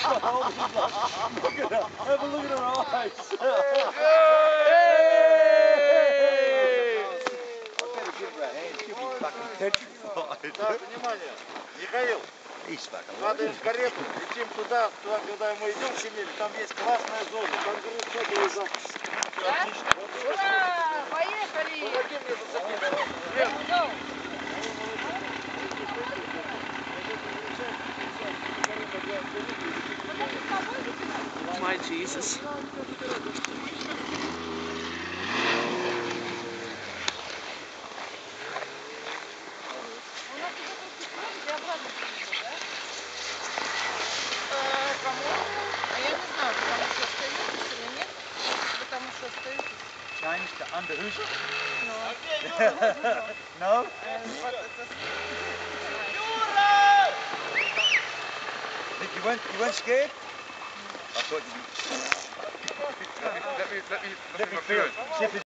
at her. Have a look at her eyes. Hey! I better give her a hand. She'll be fucking petrified. Так, внимание. Михаил, He's fucking падаем в карету, летим туда, куда мы идем в Семиль, там есть классная зона, там груз сотовый запись. Отлично. Ура! Поехали! Помоги мне зацепить. My Jesus. Change to under who's? No. No? Think you weren't scared? I thought you... Let me feel it. See if